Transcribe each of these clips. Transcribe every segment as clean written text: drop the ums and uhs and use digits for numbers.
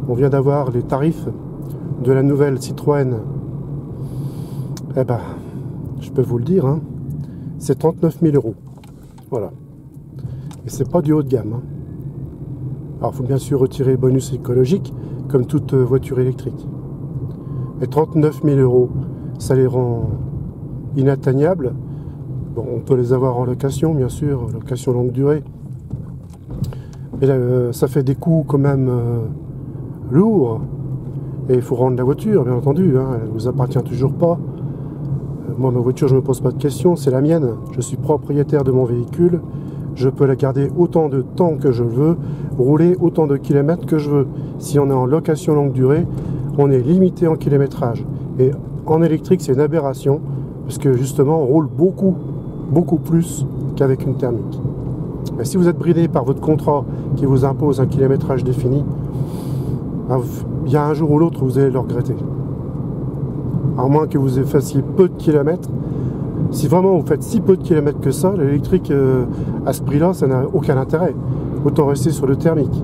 On vient d'avoir les tarifs de la nouvelle Citroën. Eh ben, je peux vous le dire, hein, c'est 39 000 €. Voilà. Et c'est pas du haut de gamme. Hein. Alors, il faut bien sûr retirer le bonus écologique, comme toute voiture électrique. Et 39 000 €, ça les rend inatteignables. Bon, on peut les avoir en location, bien sûr, location longue durée. Mais là, ça fait des coûts quand même lourds. Et il faut rendre la voiture, bien entendu. Hein, elle ne vous appartient toujours pas. Moi, ma voiture, je ne me pose pas de questions, c'est la mienne. Je suis propriétaire de mon véhicule. Je peux la garder autant de temps que je veux, rouler autant de kilomètres que je veux. Si on est en location longue durée, on est limité en kilométrage. Et en électrique, c'est une aberration, parce que justement, on roule beaucoup plus qu'avec une thermique. Et si vous êtes bridé par votre contrat qui vous impose un kilométrage défini, il y a un jour ou l'autre, vous allez le regretter. À moins que vous fassiez peu de kilomètres. Si vraiment vous faites si peu de kilomètres que ça, l'électrique à ce prix-là, ça n'a aucun intérêt. Autant rester sur le thermique.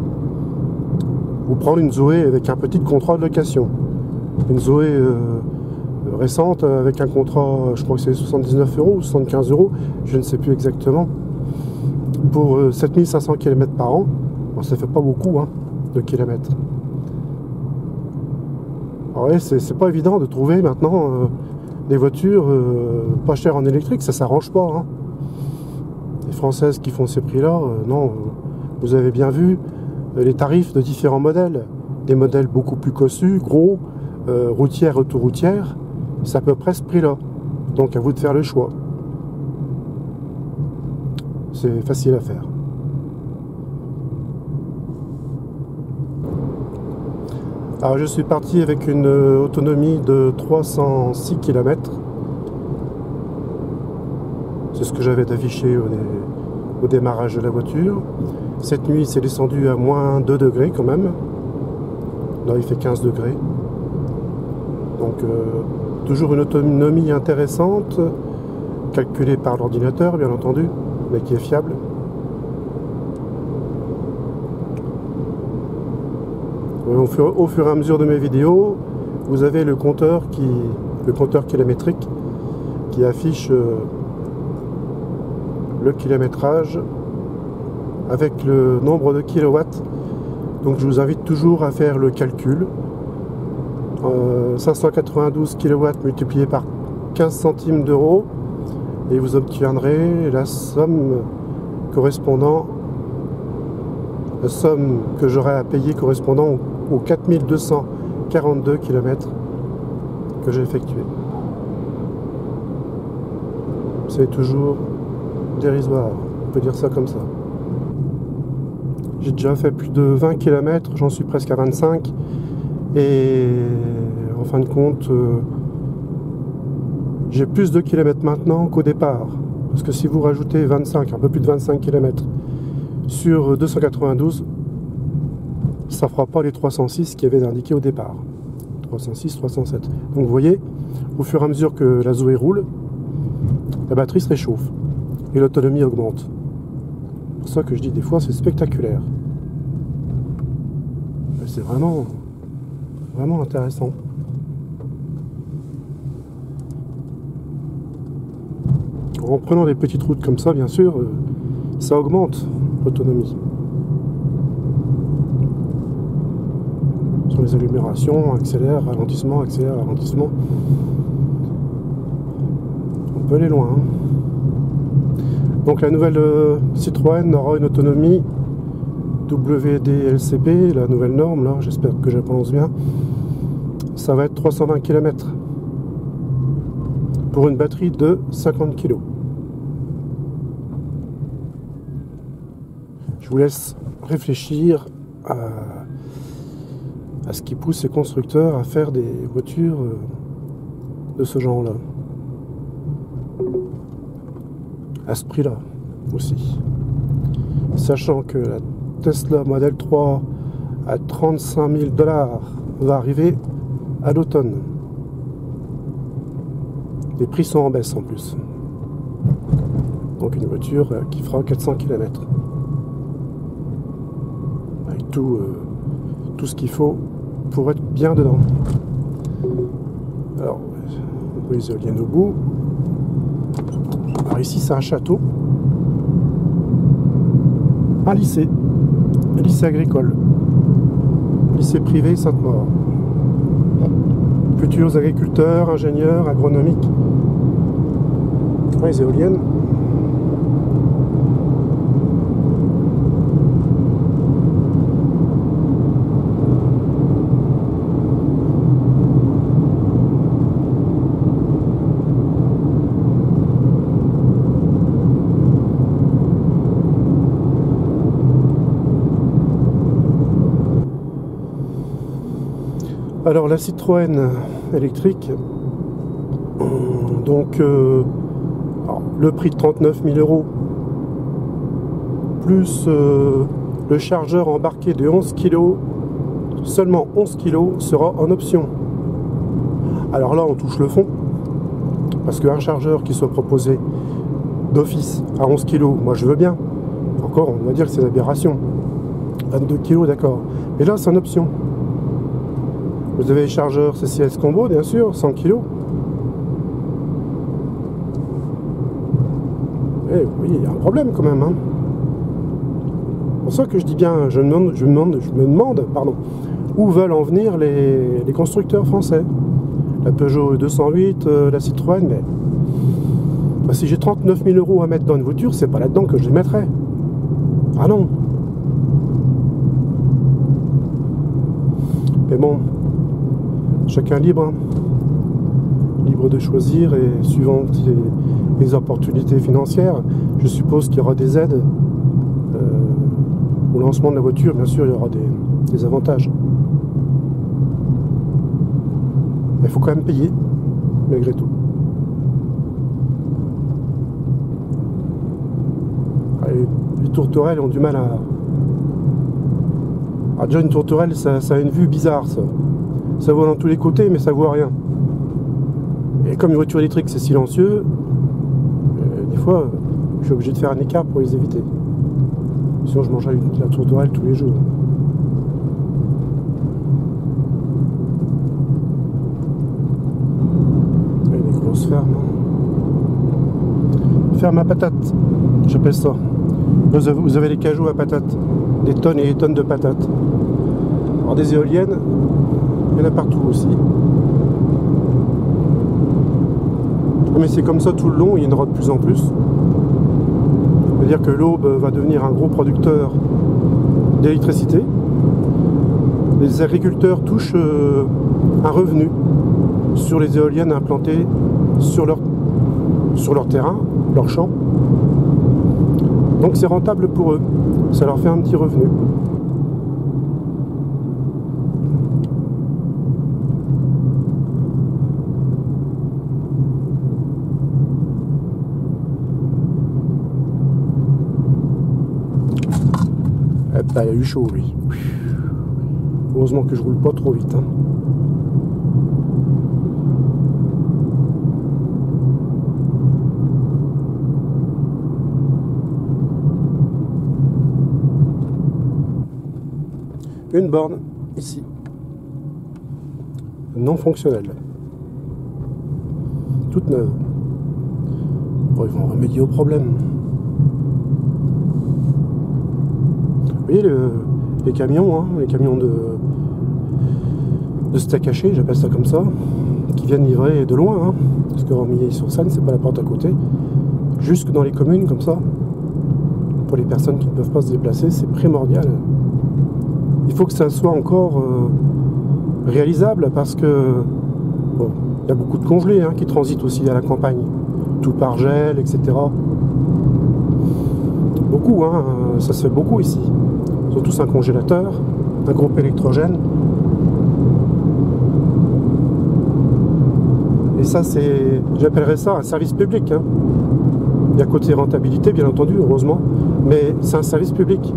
Ou prendre une Zoé avec un petit contrat de location. Une Zoé récente avec un contrat, je crois que c'est 79 € ou 75 €, je ne sais plus exactement. Pour 7500 km par an, bon, ça fait pas beaucoup hein, de kilomètres. Alors ouais, c'est pas évident de trouver maintenant des voitures pas chères en électrique, ça s'arrange pas. Hein. Les Françaises qui font ces prix-là, non, vous avez bien vu les tarifs de différents modèles. Des modèles beaucoup plus cossus, gros, routières, autoroutières, c'est à peu près ce prix-là. Donc à vous de faire le choix. C'est facile à faire. Alors je suis parti avec une autonomie de 306 km. C'est ce que j'avais affiché au démarrage de la voiture. Cette nuit c'est descendu à moins 2 degrés quand même. Là il fait 15 degrés. Donc toujours une autonomie intéressante, calculée par l'ordinateur bien entendu, mais qui est fiable. Au fur et à mesure de mes vidéos, vous avez le compteur kilométrique qui affiche le kilométrage avec le nombre de kilowatts. Donc je vous invite toujours à faire le calcul. 592 kilowatts multiplié par 15 centimes d'euros et vous obtiendrez la somme correspondant, la somme que j'aurai à payer correspondant aux 4242 km que j'ai effectué. C'est toujours dérisoire, on peut dire ça comme ça. J'ai déjà fait plus de 20 km, j'en suis presque à 25 et en fin de compte j'ai plus de kilomètres maintenant qu'au départ, parce que si vous rajoutez 25, un peu plus de 25 km sur 292, ça ne fera pas les 306 qui avaient indiqué au départ. 306, 307. Donc vous voyez, au fur et à mesure que la Zoé roule, la batterie se réchauffe et l'autonomie augmente. C'est pour ça que je dis des fois c'est spectaculaire. C'est vraiment intéressant. En prenant des petites routes comme ça, bien sûr, ça augmente l'autonomie. Sur les agglomérations, accélère, ralentissement, on peut aller loin. Hein. Donc la nouvelle Citroën aura une autonomie WDLCP, la nouvelle norme, là, j'espère que je prononce bien. Ça va être 320 km pour une batterie de 50 kg. Je vous laisse réfléchir à ce qui pousse les constructeurs à faire des voitures de ce genre-là. À ce prix-là aussi. Sachant que la Tesla Model 3 à 35 000 $ va arriver à l'automne. Les prix sont en baisse en plus. Donc une voiture qui fera 400 km. Avec tous tout ce qu'il faut pour être bien dedans. Alors, les éoliennes au bout. Alors ici, c'est un château. Un lycée agricole. Lycée privé Sainte-Maure. Futurs agriculteurs, ingénieurs, agronomiques. Les éoliennes. Alors la Citroën électrique, donc le prix de 39 000 €, plus le chargeur embarqué de 11 kg, seulement 11 kg sera en option. Alors là on touche le fond, parce qu'un chargeur qui soit proposé d'office à 11 kg, moi je veux bien. Encore on va dire que c'est une aberration. 22 kg d'accord, mais là c'est en option. Vous avez les chargeurs CCS Combo, bien sûr, 100 kg. Et oui, il y a un problème quand même. Hein. C'est pour ça que je dis bien, je me demande, où veulent en venir les constructeurs français. La Peugeot 208, la Citroën, mais si j'ai 39 000 € à mettre dans une voiture, c'est pas là-dedans que je les mettrais. Ah non. Mais bon. Chacun libre, hein. Libre de choisir et suivant les opportunités financières, je suppose qu'il y aura des aides au lancement de la voiture, bien sûr il y aura des avantages. Mais il faut quand même payer, malgré tout. Les tourterelles ont du mal à... Ah, déjà une tourterelle, ça a une vue bizarre, ça. Ça voit dans tous les côtés, mais ça voit rien. Et comme une voiture électrique, c'est silencieux, des fois, je suis obligé de faire un écart pour les éviter. Sinon, je mangerais la tourterelle tous les jours. Il y a des grosses fermes. Ferme à patates, j'appelle ça. Vous avez les cajots à patates, des tonnes et des tonnes de patates. Alors des éoliennes, il y en a partout aussi. Mais c'est comme ça tout le long, il y en aura de plus en plus. C'est-à-dire que l'Aube va devenir un gros producteur d'électricité. Les agriculteurs touchent un revenu sur les éoliennes implantées sur leur terrain, leur champ. Donc c'est rentable pour eux, ça leur fait un petit revenu. Il y a eu chaud, oui. Heureusement que je roule pas trop vite. Hein. Une borne, ici. Non fonctionnelle. Toute neuve. Bon, ils vont remédier au problème. Vous voyez les camions, hein, les camions de steak haché, j'appelle ça comme ça, qui viennent livrer de loin, hein, parce que Romilly-sur-Seine, c'est pas la porte à côté, jusque dans les communes comme ça. Pour les personnes qui ne peuvent pas se déplacer, c'est primordial. Il faut que ça soit encore réalisable, parce que bon, il y a beaucoup de congelés qui transitent aussi à la campagne, tout par gel, etc. Beaucoup, hein, ça se fait beaucoup ici. Ils ont tous un congélateur, un groupe électrogène. Et ça, j'appellerais ça un service public. Hein. Il y a côté rentabilité, bien entendu, heureusement, mais c'est un service public.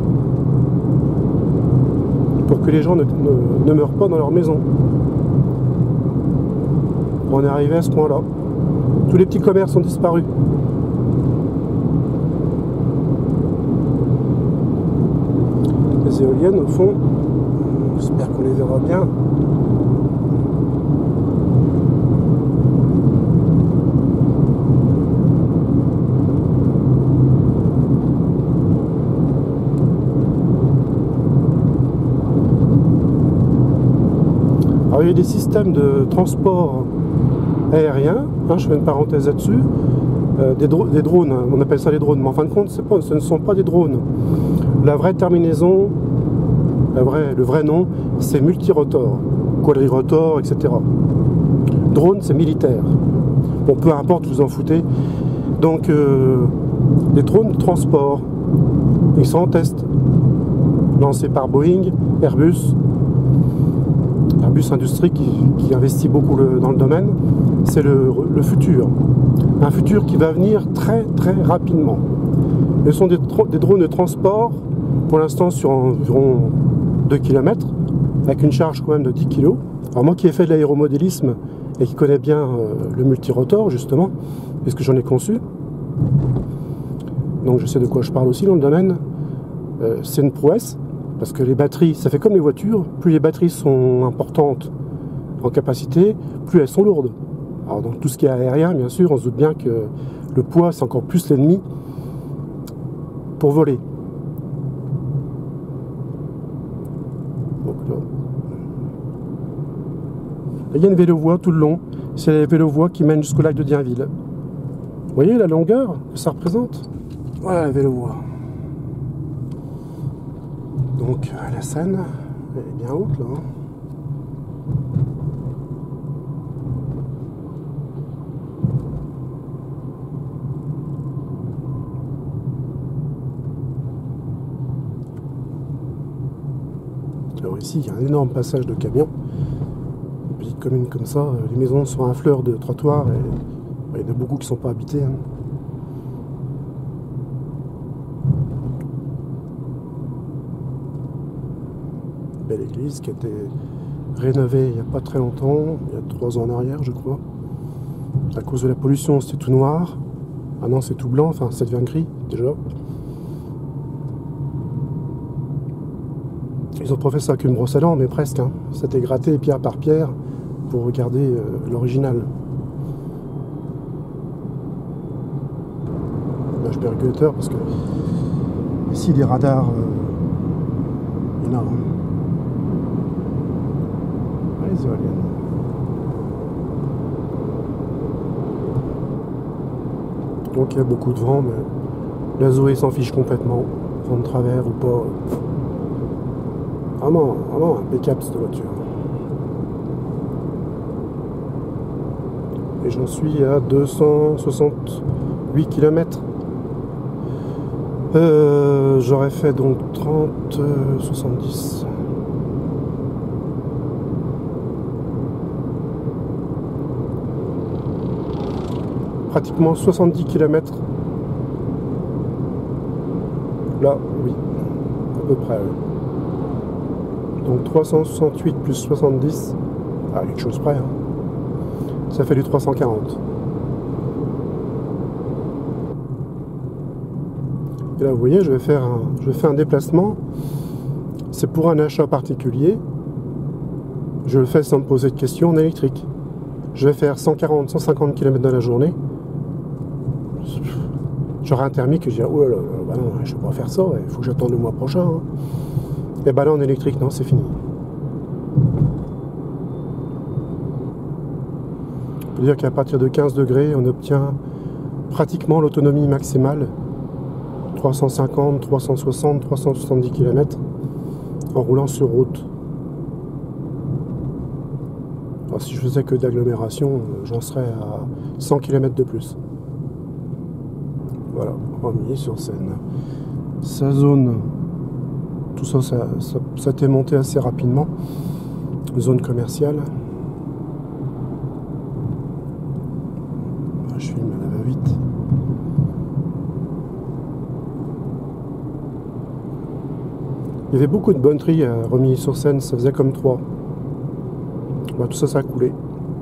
Pour que les gens ne meurent pas dans leur maison. On est arrivé à ce point-là. Tous les petits commerces ont disparu. Les éoliennes, au fond, j'espère qu'on on les verra bien. Alors il y a des systèmes de transport aérien, hein, je fais une parenthèse là-dessus, des drones, on appelle ça les drones, mais en fin de compte ce ne sont pas des drones. La vraie terminaison, le vrai nom, c'est multirotor, quadrirotor, etc. Drone, c'est militaire. Bon, peu importe, vous en foutez. Donc, les drones de transport, ils sont en test, lancés par Boeing, Airbus Industrie qui investit beaucoup dans le domaine. C'est le futur. Un futur qui va venir très très rapidement. Ce sont des drones de transport, pour l'instant sur environ 2 km, avec une charge quand même de 10 kg. Alors moi qui ai fait de l'aéromodélisme et qui connais bien le multirotor justement, puisque j'en ai conçu, donc je sais de quoi je parle aussi dans le domaine, c'est une prouesse, parce que les batteries, ça fait comme les voitures, plus les batteries sont importantes en capacité, plus elles sont lourdes. Alors donc tout ce qui est aérien, bien sûr, on se doute bien que le poids c'est encore plus l'ennemi pour voler. Donc, là, il y a une vélo-voie tout le long, c'est la vélo-voie qui mène jusqu'au lac de Dienville. Vous voyez la longueur que ça représente? Voilà la vélo-voie. Donc la Seine, elle est bien haute là. Hein. Alors ici, il y a un énorme passage de camions. Une petite commune comme ça, les maisons sont à fleur de trottoir et il y en a beaucoup qui ne sont pas habitées. Hein. Belle église qui a été rénovée il n'y a pas très longtemps, il y a 3 ans en arrière je crois. À cause de la pollution c'était tout noir. Ah non c'est tout blanc, enfin ça devient gris déjà. Ils ont refait ça avec une brosse à dents mais presque. Hein. C'était gratté pierre par pierre pour regarder l'original. Là je perds Goethe parce que ici des radars, il y en a. Les éoliennes. Donc il y a beaucoup de vent, mais la Zoé s'en fiche complètement, vent de travers ou pas. Vraiment impeccable cette voiture. Et j'en suis à 268 km. J'aurais fait donc 70. Pratiquement 70 km. Là, oui, à peu près. Donc 368 plus 70, quelque chose près. Hein. Ça fait du 340. Et là, vous voyez, je vais faire un déplacement. C'est pour un achat particulier. Je le fais sans me poser de questions en électrique. Je vais faire 140, 150 km dans la journée. J'aurai un thermique, je dirais, oh là là, bah non, je ne peux pas faire ça, il faut que j'attende le mois prochain. Hein. Et bah là en électrique, non, c'est fini. On peut dire qu'à partir de 15 degrés, on obtient pratiquement l'autonomie maximale. 350, 360, 370 km en roulant sur route. Alors, si je faisais que d'agglomération, j'en serais à 100 km de plus. Voilà, Romilly-sur-Seine. Sa zone, tout ça, ça a été monté assez rapidement. Zone commerciale. Je filme à la va-vite. Il y avait beaucoup de bonneteries à Romilly-sur-Seine, ça faisait comme 3. Bah, tout ça, ça a coulé.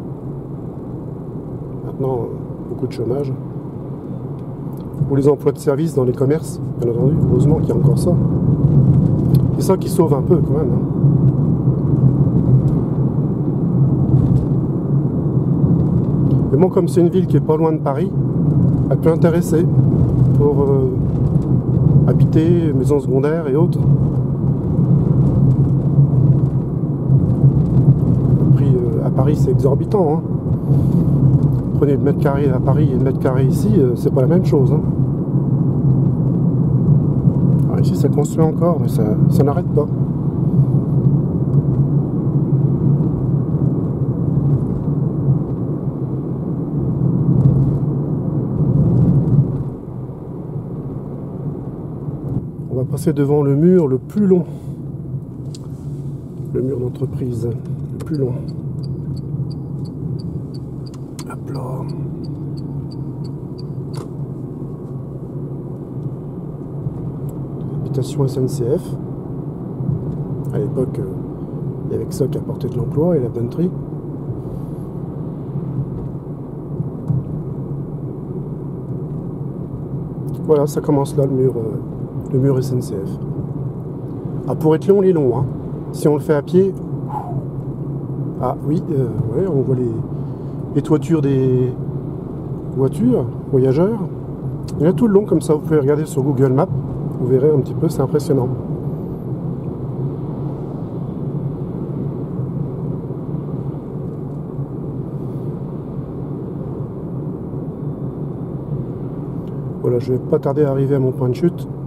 Maintenant, beaucoup de chômage. Ou les emplois de service dans les commerces, bien entendu, heureusement qu'il y a encore ça. C'est ça qui sauve un peu quand même. Hein. Mais bon, comme c'est une ville qui est pas loin de Paris, elle peut intéresser pour habiter, maisons secondaires et autres. Le prix à Paris, c'est exorbitant, hein. Prenez le mètre carré à Paris et le mètre carré ici, c'est pas la même chose, hein. Alors ici, ça construit encore, mais ça n'arrête pas. On va passer devant le mur le plus long. Le mur d'entreprise, le plus long. Hop là. Habitation SNCF. À l'époque, il y avait que ça qui apportait de l'emploi et la bonneterie. Voilà, ça commence là, le mur SNCF. Ah, pour être long, il est long, hein. Si on le fait à pied... Ah oui, ouais, on voit les toitures des voitures, voyageurs. Il y en a tout le long comme ça, vous pouvez regarder sur Google Maps, vous verrez un petit peu, c'est impressionnant. Voilà, je vais pas tarder à arriver à mon point de chute.